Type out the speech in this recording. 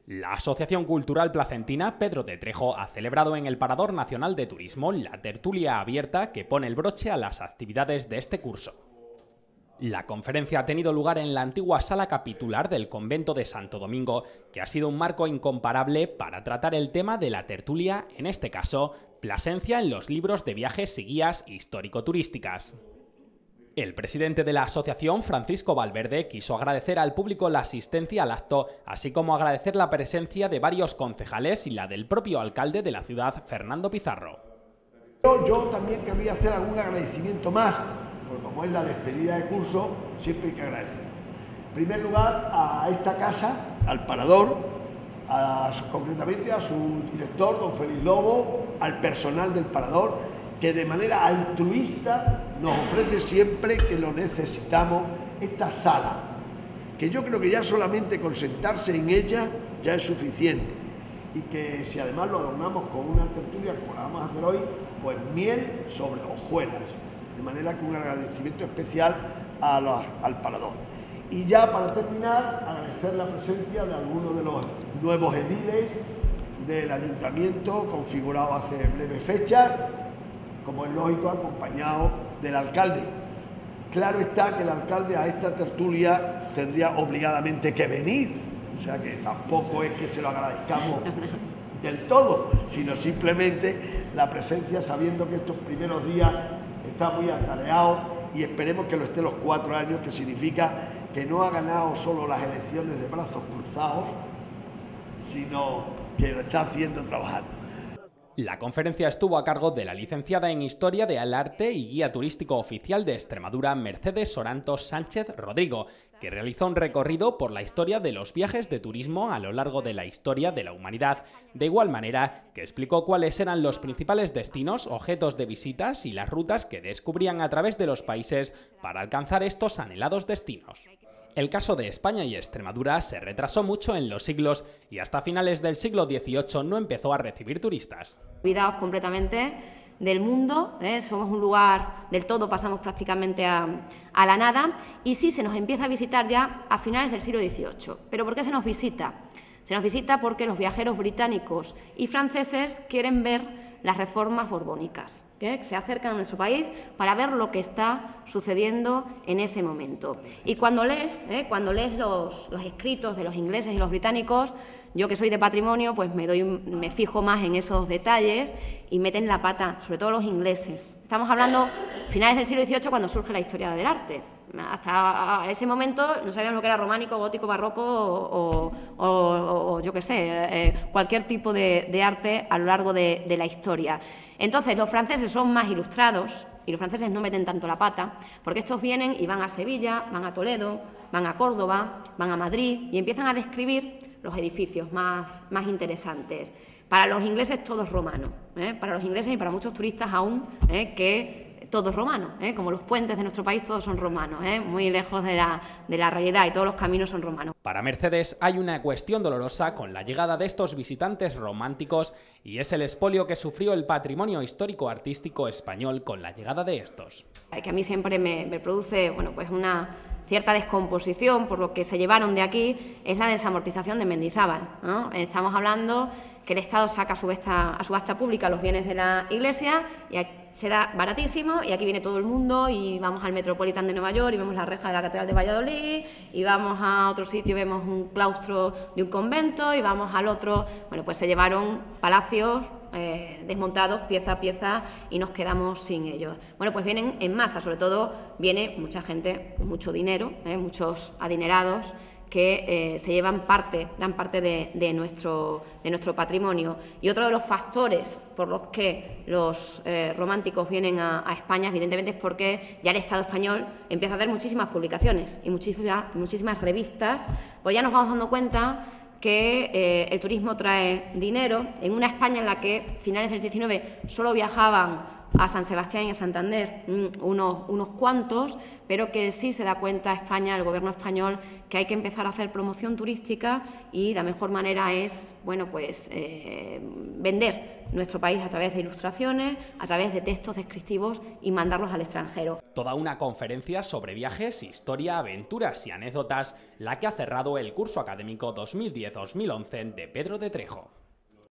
La Asociación Cultural Placentina Pedro de Trejo ha celebrado en el Parador Nacional de Turismo la tertulia abierta que pone el broche a las actividades de este curso. La conferencia ha tenido lugar en la antigua sala capitular del convento de Santo Domingo, que ha sido un marco incomparable para tratar el tema de la tertulia, en este caso, Plasencia en los libros de viajes y guías histórico-turísticas. El presidente de la asociación, Francisco Valverde, quiso agradecer al público la asistencia al acto, así como agradecer la presencia de varios concejales y la del propio alcalde de la ciudad, Fernando Pizarro. Yo también querría hacer algún agradecimiento más, porque como es la despedida de curso, siempre hay que agradecer. En primer lugar, a esta casa, al Parador, concretamente a su director, don Félix Lobo, al personal del Parador, que de manera altruista nos ofrece siempre que lo necesitamos esta sala, que yo creo que ya solamente con sentarse en ella ya es suficiente, y que si además lo adornamos con una tertulia como la vamos a hacer hoy, pues miel sobre hojuelas, de manera que un agradecimiento especial al Parador. Y ya para terminar, agradecer la presencia de algunos de los nuevos ediles del ayuntamiento, configurado hace breve fecha, como es lógico, acompañado del alcalde. Claro está que el alcalde a esta tertulia tendría obligadamente que venir, o sea que tampoco es que se lo agradezcamos del todo, sino simplemente la presencia, sabiendo que estos primeros días está muy atareado y esperemos que lo esté los 4 años, que significa que no ha ganado solo las elecciones de brazos cruzados, sino que lo está haciendo trabajando. La conferencia estuvo a cargo de la licenciada en Historia del Arte y guía turístico oficial de Extremadura, Mercedes Sorantos Sánchez Rodrigo, que realizó un recorrido por la historia de los viajes de turismo a lo largo de la historia de la humanidad, de igual manera que explicó cuáles eran los principales destinos, objetos de visitas y las rutas que descubrían a través de los países para alcanzar estos anhelados destinos. El caso de España y Extremadura se retrasó mucho en los siglos y hasta finales del siglo XVIII no empezó a recibir turistas. Olvidados completamente del mundo, somos un lugar del todo, pasamos prácticamente a la nada, y sí, se nos empieza a visitar ya a finales del siglo XVIII. ¿Pero por qué se nos visita? Se nos visita porque los viajeros británicos y franceses quieren ver las reformas borbónicas, que se acercan a nuestro país para ver lo que está sucediendo en ese momento. Y cuando lees los escritos de los ingleses y los británicos, yo que soy de patrimonio, pues me fijo más en esos detalles y meten la pata, sobre todo los ingleses. Estamos hablando finales del siglo XVIII, cuando surge la historia del arte. Hasta ese momento no sabíamos lo que era románico, gótico, barroco o yo qué sé, cualquier tipo de arte a lo largo de la historia. Entonces los franceses son más ilustrados y los franceses no meten tanto la pata, porque estos vienen y van a Sevilla, van a Toledo, van a Córdoba, van a Madrid y empiezan a describir los edificios más interesantes. Para los ingleses todo es romano, para los ingleses y para muchos turistas aún, que todo es romano, como los puentes de nuestro país todos son romanos, muy lejos de la realidad, y todos los caminos son romanos. Para Mercedes hay una cuestión dolorosa con la llegada de estos visitantes románticos y es el expolio que sufrió el patrimonio histórico-artístico español con la llegada de estos. Que a mí siempre me produce pues una cierta descomposición por lo que se llevaron de aquí, es la desamortización de Mendizábal, ¿no? Estamos hablando que el Estado saca a subasta pública los bienes de la Iglesia y se da baratísimo, y aquí viene todo el mundo y vamos al Metropolitan de Nueva York y vemos la reja de la Catedral de Valladolid y vamos a otro sitio y vemos un claustro de un convento y vamos al otro. Bueno, pues se llevaron palacios desmontados pieza a pieza y nos quedamos sin ellos. Bueno, pues vienen en masa, sobre todo viene mucha gente con mucho dinero, muchos adinerados, que se llevan gran parte de nuestro patrimonio. Y otro de los factores por los que los románticos vienen a España, evidentemente, es porque ya el Estado español empieza a hacer muchísimas publicaciones y muchísimas revistas, pues ya nos vamos dando cuenta que el turismo trae dinero en una España en la que finales del 19 solo viajaban a San Sebastián y a Santander unos cuantos, pero que sí se da cuenta España, el gobierno español, que hay que empezar a hacer promoción turística y la mejor manera es, bueno, pues vender nuestro país a través de ilustraciones, a través de textos descriptivos y mandarlos al extranjero. Toda una conferencia sobre viajes, historia, aventuras y anécdotas, la que ha cerrado el curso académico 2010-2011 de Pedro de Trejo.